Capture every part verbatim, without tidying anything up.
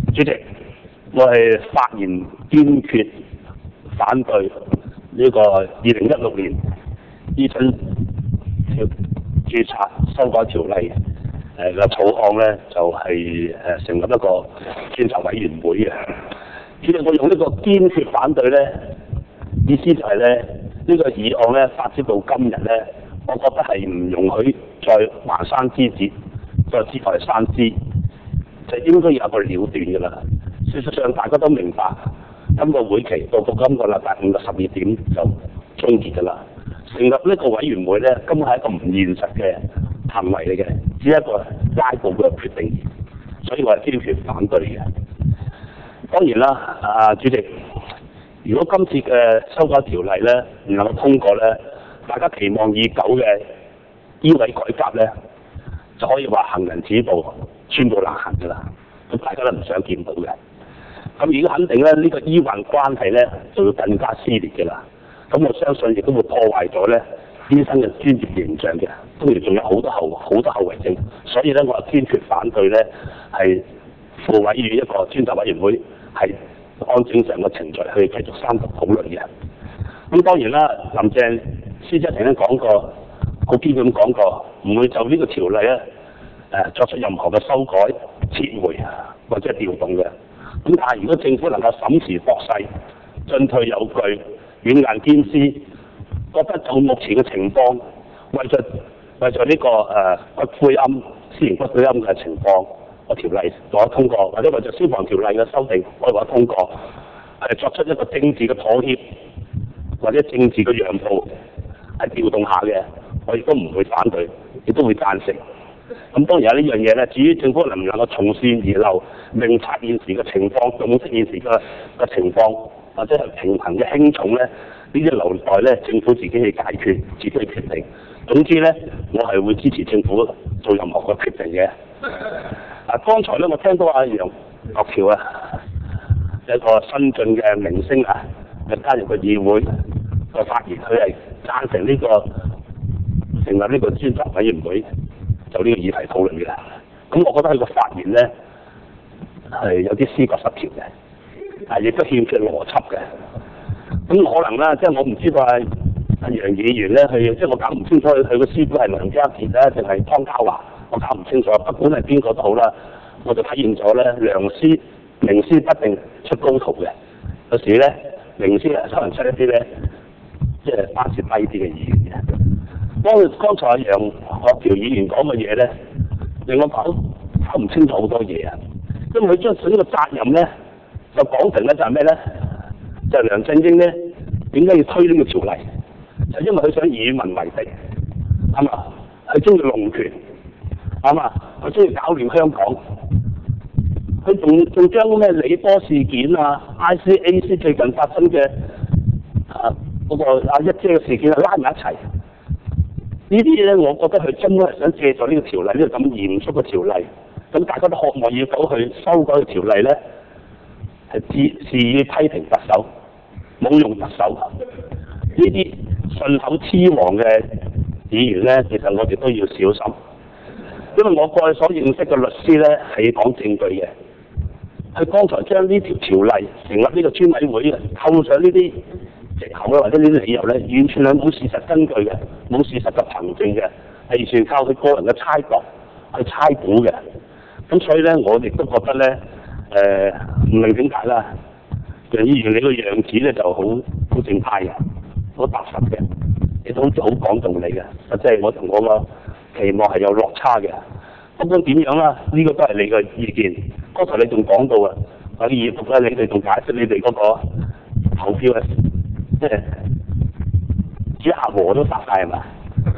主席，我係發言堅決反對呢個二零一六年醫生註冊修改條例誒嘅草案咧，就係誒成立一個專責委員會嘅。主席，我用呢個堅決反對咧，意思就係咧呢個議案咧發展到今日咧，我覺得係唔容許再橫山之節，再枝台山枝，就應該有一個了斷㗎啦。事實上，大家都明白，今個會期到到今個禮拜五嘅十二點就終結㗎啦。成立呢個委員會咧，根本係一個唔現實嘅行為嚟嘅，只係一個拉布嘅決定，所以我係堅決反對嘅。當然啦，啊主席，如果今次嘅修改條例咧唔能夠通過咧，大家期望已久嘅醫委改革咧，就可以話行人止步，寸步難行㗎啦。咁大家都唔想見到嘅。咁而家肯定咧，呢、這個醫患關係咧就會更加撕裂嘅啦。咁我相信亦都會破壞咗咧醫生嘅專業形象嘅，當然仲有好多後好多後遺症。所以咧，我係堅決反對咧係附委於一個專責委員會，係按正常嘅程序去繼續三讀討論嘅。咁當然啦，林鄭司長曾經講過，好堅決咁講過，唔會就呢個條例咧誒作出任何嘅修改、撤回或者調動嘅。咁但係如果政府能夠審時度勢、進退有據、軟硬兼施，覺得就目前嘅情況，為咗為咗呢個誒、呃、骨灰龕、私營骨灰龕嘅情況，個條例攞得通過，或者為咗消防條例嘅修訂可以攞得通過，係作出一個政治嘅妥協或者政治嘅讓步，係調動下嘅，我亦都唔會反對，亦都會贊成。咁當然有呢樣嘢咧，至於政府能唔能夠從善而流，明察現時嘅情況，洞悉現時嘅嘅情況，或者係平衡嘅輕重咧，呢啲留待咧政府自己去解決，自己去決定。總之咧，我係會支持政府做任何嘅決定嘅。啊，剛才咧我聽到阿楊岳橋啊，一個新進嘅明星啊，就加入個議會個發言，佢係贊成呢、這個成立呢個專責委員會。就呢個議題討論嘅，咁我覺得佢個發言咧係有啲思覺失調嘅，係亦都欠缺邏輯嘅。咁可能啦，即係我唔知道阿阿楊議員咧，佢即係我搞唔清楚佢佢個師傅係梁家傑咧定係湯家驊，我搞唔清楚。不管係邊個都好啦，我就體現咗咧良師名師不定出高徒嘅。有時咧名師係可能出一啲咧即係班次低啲嘅議員嘅。當剛才阿楊岳橋議員講嘅嘢咧，令我搞搞唔清楚好多嘢啊！因為佢將呢個責任咧，就講成咧就係咩咧？就係、是、梁振英咧點解要推呢個條例？就因為佢想與民為敵，係嘛？佢中意弄權，係嘛？佢中意搞亂香港。佢仲仲將咩李波事件啊、I C A C 最近發生嘅啊嗰、那個阿一姐嘅事件啊拉埋一齊。呢啲嘢咧，我覺得佢根本係想借助呢個條例，呢個咁嚴肅嘅條例，咁大家都渴望要走去修改嘅條例咧，係自肆意批評特首，侮辱特首。呢啲順口雌黃嘅議員咧，其實我哋都要小心，因為我過去所認識嘅律師咧係講證據嘅。佢剛才將呢條條例成立呢個專委會，扣上呢啲藉口咧，或者呢啲理由咧，完全係冇事實根據嘅，冇事實嘅憑證嘅，係完全靠佢個人嘅猜度去猜估嘅。咁所以咧，我亦都覺得咧，誒唔明點解啦。楊議員你個樣子咧就好好正派嘅，好踏實嘅，亦都好似好講道理嘅。實際係我同我個期望係有落差嘅。不過點樣啦？呢、這個都係你嘅意見。剛才你仲講到啊，我啲議員咧，你哋仲解釋你哋嗰個投票嘅。即係主客和都殺晒係嘛？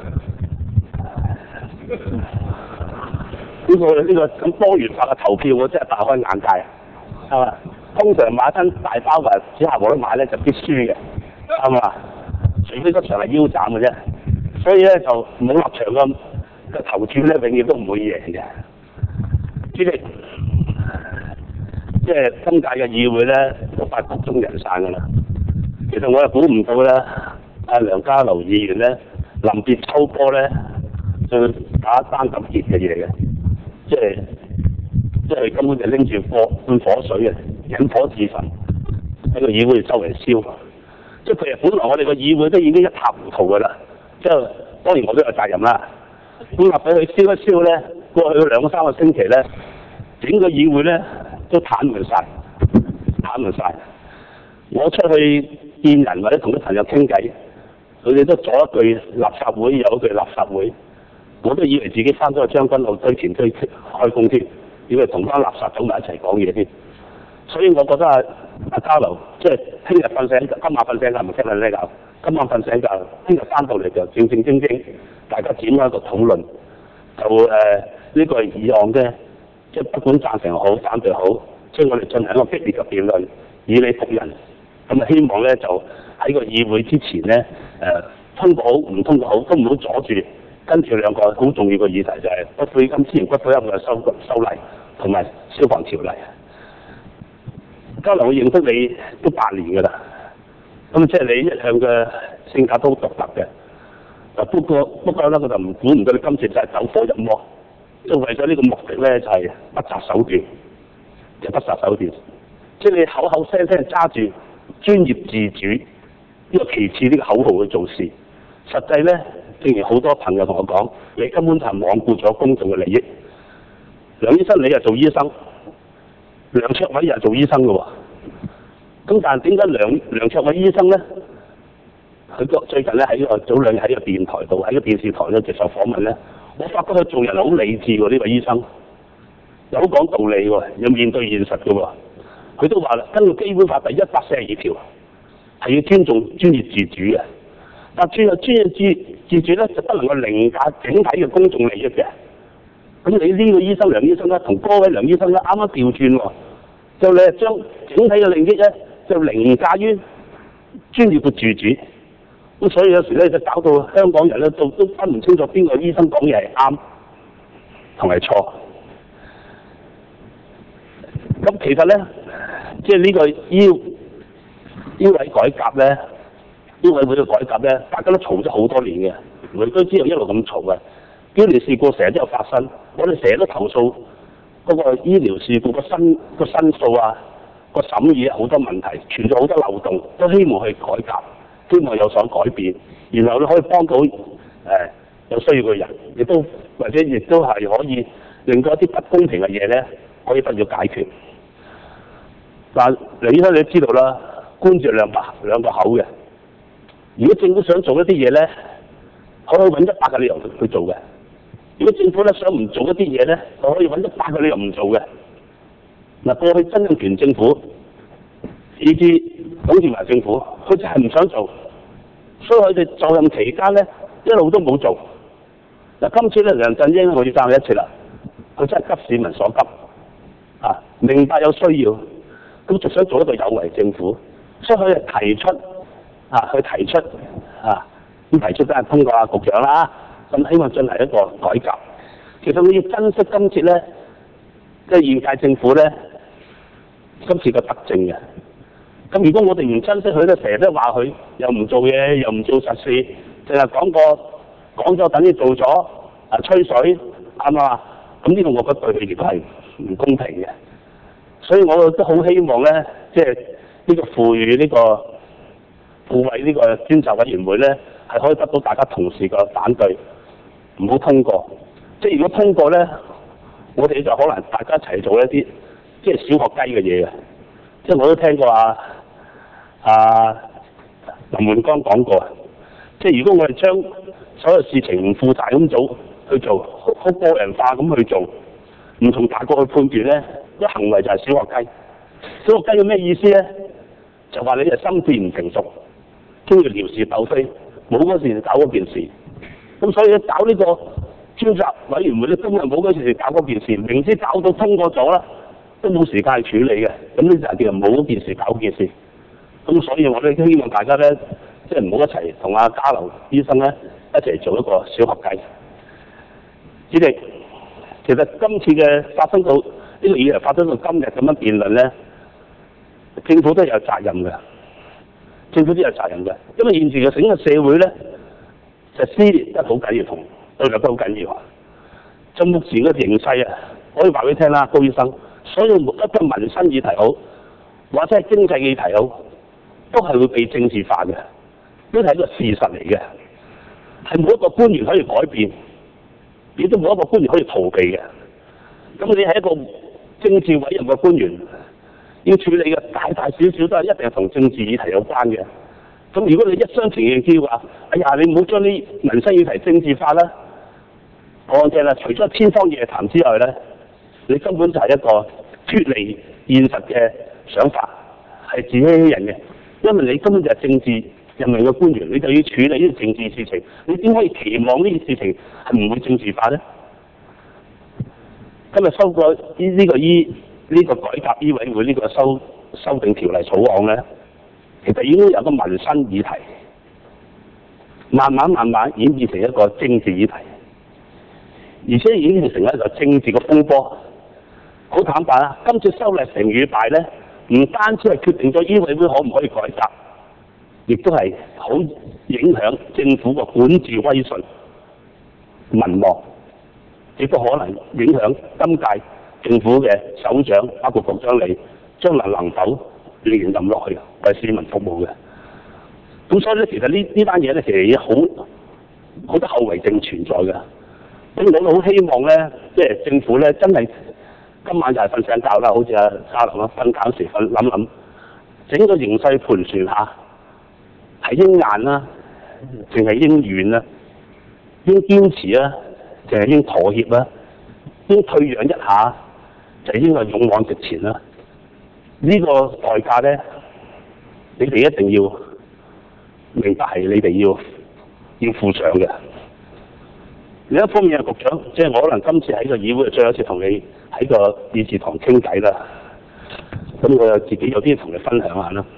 呢、這個呢、這個咁多元化嘅投票，我真係大開眼界啊！係嘛？通常買親大包嘅主客和都買咧，就必輸嘅，係嘛？除非嗰場係腰斬嘅啫。所以咧就唔好立場咁嘅投票咧，永遠都唔會贏嘅。主席，即係今屆嘅議會咧，都快曲終人散㗎啦。其實我又估唔到咧，阿梁家騮議員咧臨別秋波咧，就打單咁結嘅嘢嘅，即係即即係根本就拎住火罐火水嘅，引火自焚喺個議會周圍燒。即係其實本來我哋個議會都已經一塌糊塗㗎啦，即係當然我都有責任啦。咁立俾佢燒一燒咧，過去兩三個星期咧，整個議會咧都癱瘓晒，癱瘓晒。我出去見人或者同啲朋友傾偈，佢哋都左一句垃圾會，右一句垃圾會。我都以為自己翻咗去將軍澳堆填區開工添，以為同班垃圾走埋一齊講嘢添。所以我覺得啊，阿交流即係聽日瞓醒，今晚瞓醒覺唔聽日呢覺，今晚瞓醒覺，聽日翻到嚟就正正經經，大家展開一個討論，就誒呢、呃這個議案嘅，即係不管贊成好反對好，即係我哋進行一個激烈嘅辯論，以理服人。咁啊，希望咧就喺個議會之前咧誒、呃、通過好唔通過好都唔好阻住，跟住兩個好重要嘅議題就係骨灰金之前骨灰龕嘅修修例同埋消防條例。交流我認識你都八年㗎啦，咁即係你一向嘅性格都好獨特嘅。嗱不過不過咧，我就唔估唔到你今次真係走火入魔，即係為咗呢個目的咧就係、是、不擇手段，就不擇手段。即係你口口聲聲揸住專業自主呢、這個其次呢個口號去做事，實際咧正如好多朋友同我講，你根本就係罔顧咗公眾嘅利益。梁醫生你又做醫生，梁卓偉又係做醫生嘅喎，咁但係點解梁梁卓偉醫生咧？佢個最近咧喺個早兩日喺個電台度，喺個電視台度接受訪問咧，我發覺佢做人好理智喎，呢位醫生，又好講道理喎，又面對現實嘅喎。佢都話啦，根據基本法第一百四十二條，係要尊重專業自主嘅。但係專業專業自自主咧，就不能夠凌駕整體嘅公眾利益嘅。咁你呢個醫生梁醫生咧，同嗰位梁醫生咧啱啱調轉喎，就你係將整體嘅利益咧，就凌駕於專業嘅自主。咁所以有時咧就搞到香港人咧都都分唔清楚邊個醫生講嘢係啱同埋錯。咁其實咧，即係呢個醫醫委改革咧，醫委會嘅改革咧，大家都嘈咗好多年嘅，回歸之後一路咁嘈嘅。醫療事故成日都有發生，我哋成日都投訴嗰個醫療事故個申個申訴啊，個審議好多問題，存在好多漏洞，都希望去改革。希望有所改變，然後咧可以幫到誒、呃、有需要嘅人，亦都或者亦都係可以令到一啲不公平嘅嘢咧可以得到解決。但梁醫生你都知道啦，官字兩把兩個口嘅。如果政府想做一啲嘢咧，可以揾一百個理由去做嘅；如果政府咧想唔做一啲嘢咧，就可以揾一百個理由唔做嘅。嗱，過去曾蔭權政府以至董建華政府，佢就係唔想做。所以佢哋就任期間咧，一路都冇做。嗱，今次咧梁振英我要讚佢一次啦，佢真係急市民所急，啊，明白有需要，咁就想做一個有為政府，所以佢係提出，啊，去提出，啊，咁提出梗係通過阿局長啦，咁希望進行一個改革。其實你要珍惜今次咧，即係現屆政府咧，今次嘅德政嘅。咁如果我哋唔珍惜佢咧，成日都話佢又唔做嘢，又唔做實事，淨係講過講咗等於做咗，啊吹水啱嘛？咁呢個我覺得對佢亦都係唔公平嘅。所以我都好希望咧，即係呢個賦予呢個賦委呢個專責委員會咧，係可以得到大家同事嘅反對，唔好通過。即係如果通過咧，我哋就可能大家一齊做一啲即係小學雞嘅嘢嘅。即係我都聽過啊。啊，林煥光講過，即係如果我哋將所有事情唔負責咁做去做，好個人化咁去做，唔同大國去判斷咧，啲行為就係小學雞。小學雞有咩意思咧？就話你係心智唔成熟，中意撩事鬥非，冇嗰時就搞嗰件事。咁所以咧搞呢個專責委員會咧，根本冇嗰時搞嗰件事，明知搞到通過咗啦，都冇時間去處理嘅。咁呢就係叫冇嗰件事搞嗰件事。咁所以我哋都希望大家咧，即係唔好一齊同阿家騮醫生咧一齊做一個小學雞。主席，其實今次嘅發生到呢個議題發生到今日咁樣辯論咧，政府都有責任嘅。政府都有責任嘅，因為現時嘅整個社會咧就撕裂得好緊要，同對立得好緊要。就目前嘅形勢啊， 可以話俾你聽啦，高醫生，所有一個民生議題好，或者係經濟議題好，都係會被政治化嘅，呢係一個事實嚟嘅，係冇一個官員可以改變，亦都冇一個官員可以逃避嘅。咁你係一個政治委任嘅官員，要處理嘅大大小小都係一定係同政治議題有關嘅。咁如果你一廂情願叫話，哎呀，你唔好將啲民生議題政治化啦，講正啦，除咗天方夜譚之外咧，你根本就係一個脫離現實嘅想法，係自欺欺人嘅。因為你根本就係政治任命嘅官員，你就要處理呢啲政治事情，你點可以期望呢啲事情係唔會政治化咧？今日修過呢呢個醫呢、這個改革醫委會呢個修修訂條例草案咧，其實已經有個民生議題，慢慢慢慢演變成一個政治議題，而且已經變成一個政治嘅風波。好坦白啊，今次修例成與敗咧，唔單止係決定咗醫委會可唔可以改革，亦都係好影響政府嘅管治威信、民望，亦都可能影響今屆政府嘅首長，包括局長你將來能否連任落去為市民服務嘅。咁所以咧，其實呢呢單嘢咧，其實好好多後遺症存在嘅。咁我都好希望咧，即係政府咧，真係今晚就係瞓醒覺啦，好似阿沙龍啦，瞓覺時瞓諗諗，整個形勢盤旋下，係應硬啦，定係應軟啦？應堅持啦，定係應妥協啦？應退讓一下，就應該勇往直前啦。呢個代價咧，你哋一定要明白，係你哋要要付上嘅。另一方面啊，局長，即係我可能今次喺個議會最後一次同你喺個議事堂傾偈啦。咁我又自己有啲同你分享下啦。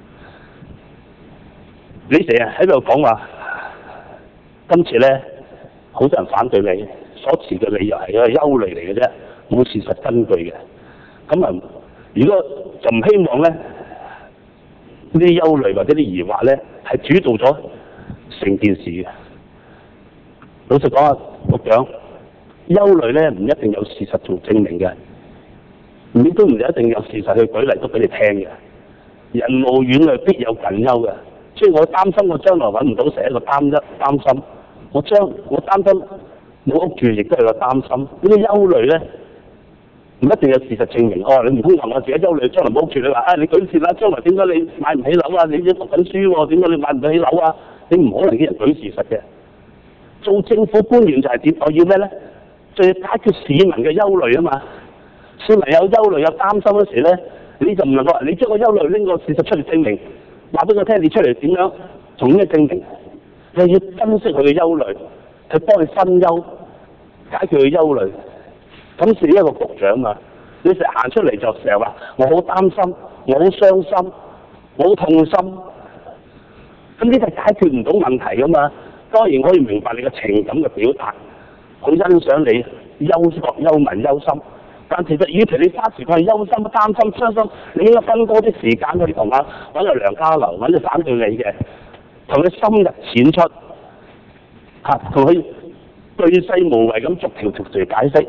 你成日喺度講話，今次咧好多人反對你，所持嘅理由係一個憂慮嚟嘅啫，冇事實根據嘅。咁啊，如果就唔希望咧，呢啲憂慮或者啲疑惑咧係主導咗成件事嘅。老實講啊，局長，憂慮咧唔一定有事實做證明嘅，你都唔一定有事實去舉例都俾你聽嘅。人無遠慮必有近憂嘅，所以我擔心我將來揾唔到食，一個擔一擔心。我將我擔心冇屋住，亦都係個擔心。呢啲憂慮咧唔一定有事實證明。哦，你唔通話我自己憂慮將來冇屋住？你話啊，你舉事啦，將來點解你買唔起樓啊？你啲讀緊書喎，點解你買唔起樓啊？你唔可能啲人舉事實嘅。做政府官員就係點？我要咩咧？就要解決市民嘅憂慮啊嘛！市民有憂慮有擔心嗰時咧，你就唔能夠你將個憂慮拎個事實出嚟證明，話俾我聽你出嚟點樣，從咩證明？你要分析佢嘅憂慮，去幫佢分憂，解決佢憂慮。咁是一個局長嘛？你成日行出嚟就成日話我好擔心，我好傷心，我好痛心。咁呢個解決唔到問題噶嘛？當然可以明白你嘅情感嘅表達，好欣賞你憂國憂民憂心。但其實與其你花時間去憂心、擔心、傷心，你應該分多啲時間去同阿揾阿梁家騮揾啲反對你嘅，同佢深入淺出，嚇同佢巨細無遺咁逐條逐條解釋。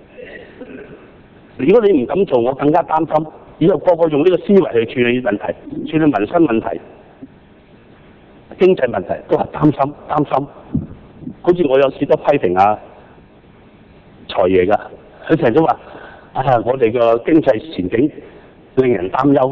如果你唔敢做，我更加擔心。以後個個用呢個思維去處理問題，處理民生問題、經濟問題，都係擔心擔心。好似我有時都批評啊財爺㗎，佢成日都話：啊，我哋個經濟前景令人擔憂。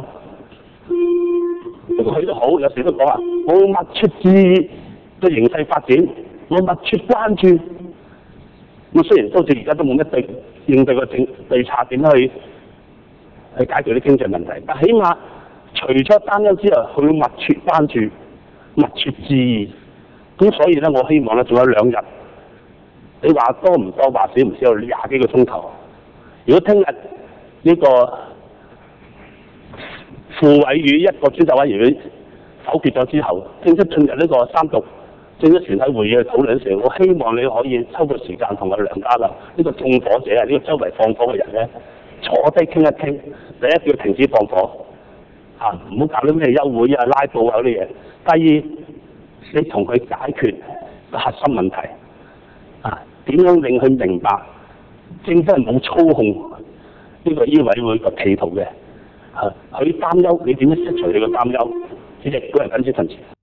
佢都好，有時都講話：我密切注意個形勢發展，我密切關注。咁雖然到至而家都冇乜對應對個政對策點去去解決啲經濟問題，但起碼除咗擔憂之外，佢會密切關注、密切注意。咁所以咧，我希望咧，仲有兩日，你話多唔多，話少唔少，廿幾個鐘頭。如果聽日呢個副委與一個專責委員會否決咗之後，正式進入呢個三讀正式全體會議去討論時，我希望你可以抽個時間同阿梁家騮呢個縱火者啊，呢、這個周圍放火嘅人咧，坐低傾一傾。第一叫停止放火，嚇唔好搞啲咩休會啊、拉布啊嗰啲嘢。第二，你同佢解決個核心問題，啊點樣令佢明白政府係冇操控呢個醫委會個企圖嘅，嚇佢擔憂，你點樣釋除你個擔憂？主席，個人謹此陳辭。